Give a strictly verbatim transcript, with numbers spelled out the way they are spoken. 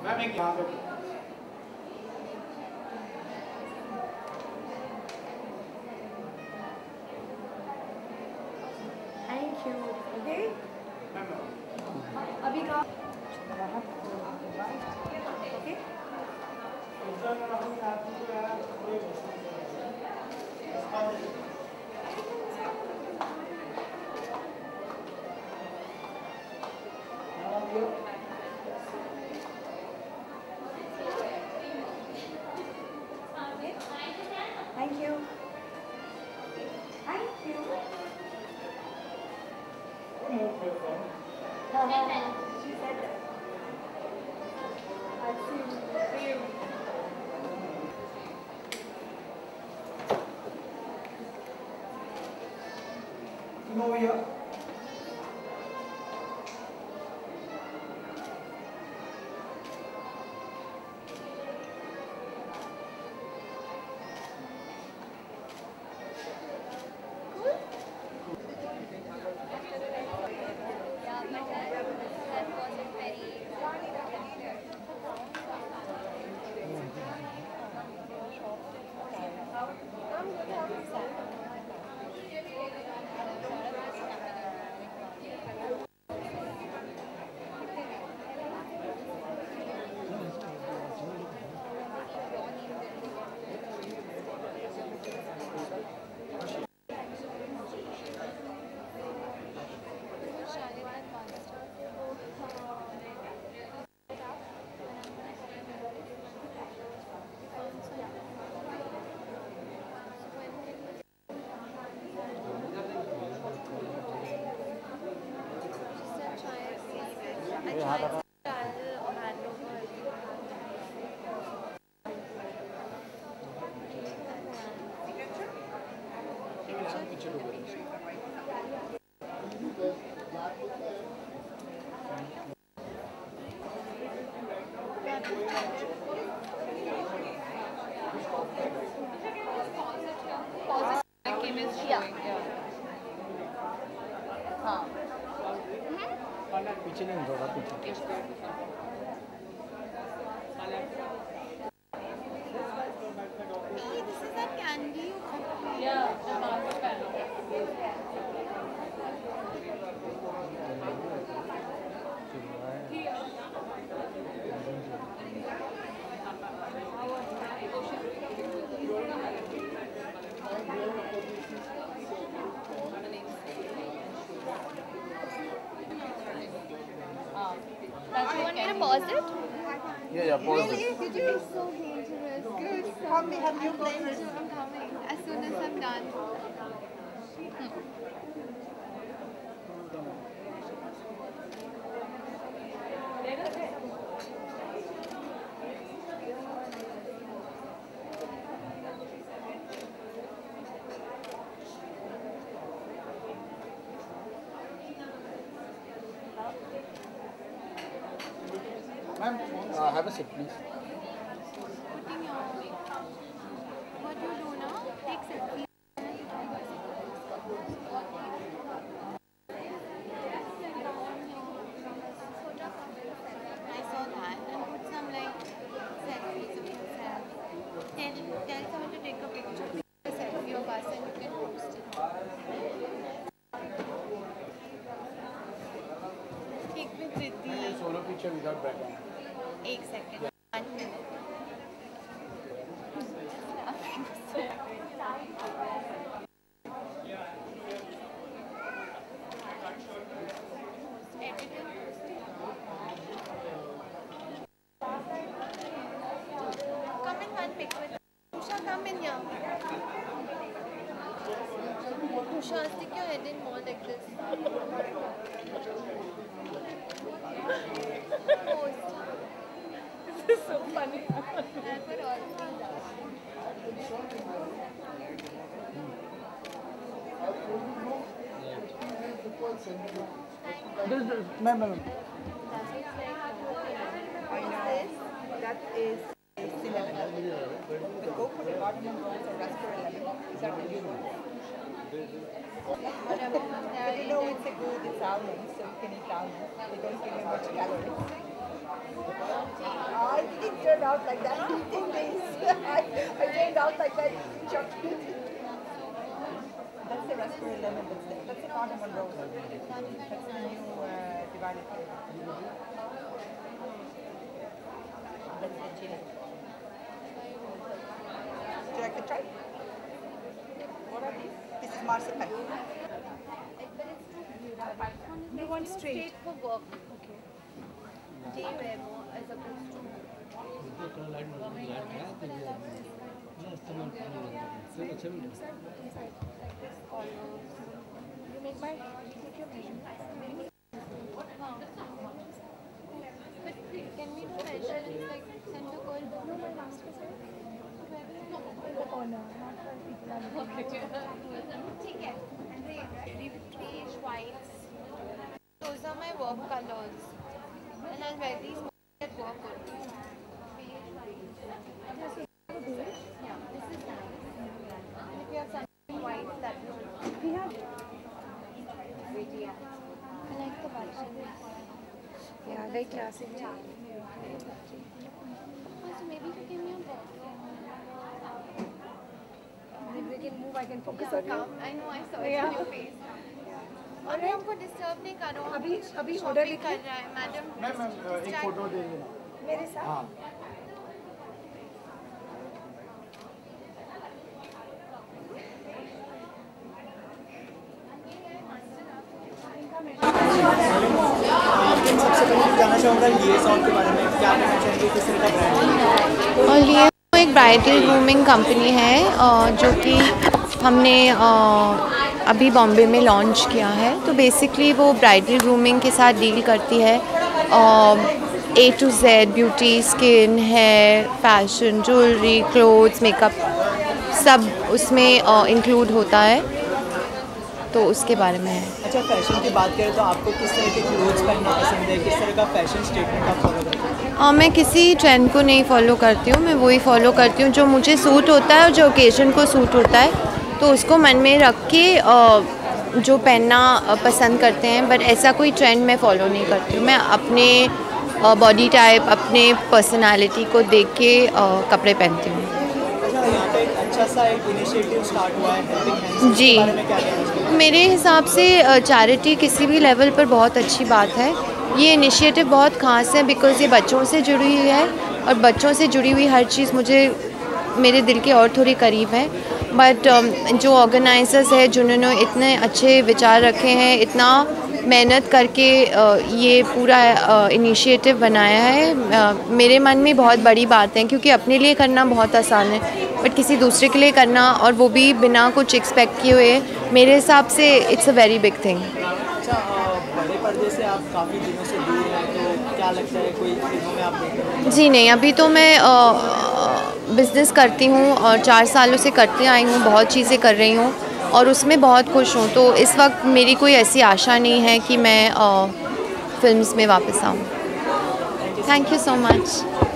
Thank you. Okay? अभी का Okay? Thank you. Thank you. She said that. I'll see you. See you. Come over here. पीछे नहीं थोड़ा पीछे This is a candy. Yeah, the mango pen. Do you want me to pause it? Yeah, yeah, pause Really? it. Did you? So dangerous. Good. How many have you played? I'm coming as soon as I'm done. Ma'am, uh, have a seat, please. Putting your. What do you do now? Take selfie. I saw that and put some like selfies of yourself. Tell, tell someone to take a picture, a selfie of us and you can post it. Take with Riddhi. Solo picture without background. एक second one minute Come in one pic with Usha, come in here. Usha, stick your head in more like this. Post. This is so funny. And for all. Ma'am, ma'am. I know. That is cinnamon. The cocoa, the cardamom rolls, or raspberry lemon. Is that what you want? But अभी हम जा But रहे you know हैं it's a good, it's almonds, so you can eat almonds. They don't give you much calories. I didn't turn out like that. fifteen days. I, I turned out like that in chocolate. That's the raspberry lemon. That's the, that's the cardamom rose. That's the new uh, divided flavor. That's the chili. Would you like to try? What are these? This is marzipan. You want straight for work. Okay. Day wear वो as opposed to. You make my make your measurements. But can we do measurements like center coil? No, my mask is here. In the corner, not for people. ठीक है. Beige whites. Those are my work colors, and I'll wear these at work only. Beige whites. Yeah, this is nice. And if you have something white, that will. We have. I like the button. Yeah, very classic. Yeah. Also, maybe you give me a bottle. If we can move, I can focus Yeah, on you. come. I know, I saw it Yeah. on your face. और मैं हमको disturb नहीं कर रहा हूँ. अभी अभी Shopping order लिखिए कर रहा है मैडम. मैम मैम एक फोटो दे देना। मेरे साथ. हाँ। सबसे पहले जानना चाहूँगा लिएज़ॉन के बारे में, क्या कहना चाहेंगे, किस तरह का ब्रांड है? और लिए एक ब्राइडल ग्रूमिंग कंपनी है अ, जो कि हमने अ, अभी बॉम्बे में लॉन्च किया है. तो बेसिकली वो ब्राइडल ग्रूमिंग के साथ डील करती है. A to Z beauty, skin, hair, fashion, jewellery, clothes, makeup सब उसमें इंक्लूड होता है. तो उसके बारे में है. अच्छा, फैशन की बात करें तो आपको किस तरह के क्लोथ्स पहनना पसंद है, किस तरह का फैशन स्टेटमेंट आप फॉलो करते हैं? आ, मैं किसी ट्रेंड को नहीं फॉलो करती हूँ. मैं वही फॉलो करती हूँ जो मुझे सूट होता है और जो ओकेजन को सूट होता है. तो उसको मन में रख के आ, जो पहनना पसंद करते हैं. बट ऐसा कोई ट्रेंड मैं फॉलो नहीं करती हूँ. मैं अपने बॉडी टाइप, अपने पर्सनालिटी को देख के आ, कपड़े पहनती हूँ. अच्छा, यहाँ पे एक अच्छा सा एक इनिशिएटिव स्टार्ट हुआ है हेल्पिंग हैंड्स, जी. इसके बारे में क्या कहना चाहिए? मेरे हिसाब से चैरिटी किसी भी लेवल पर बहुत अच्छी बात है. ये इनिशिएटिव बहुत ख़ास है बिकॉज़ ये बच्चों से जुड़ी हुई है और बच्चों से जुड़ी हुई हर चीज़ मुझे मेरे दिल के और थोड़ी करीब है. बट जो ऑर्गेनाइजर्स है जिन्होंने इतने अच्छे विचार रखे हैं, इतना मेहनत करके ये पूरा इनिशिएटिव बनाया है, मेरे मन में बहुत बड़ी बात है. क्योंकि अपने लिए करना बहुत आसान है बट किसी दूसरे के लिए करना, और वो भी बिना कुछ एक्सपेक्ट किए हुए, मेरे हिसाब से it's a very big thing. अच्छा, बड़े पर्दे से आप काफ़ी दिनों से दूर हैं, तो क्या लगता है कोई फिल्मों में आप देख रहे हैं? जी नहीं, अभी तो मैं बिज़नेस करती हूँ और चार सालों से करते आई हूँ, बहुत चीज़ें कर रही हूँ और उसमें बहुत खुश हूँ. तो इस वक्त मेरी कोई ऐसी आशा नहीं है कि मैं फिल्म्स में वापस आऊँ. Thank you so much.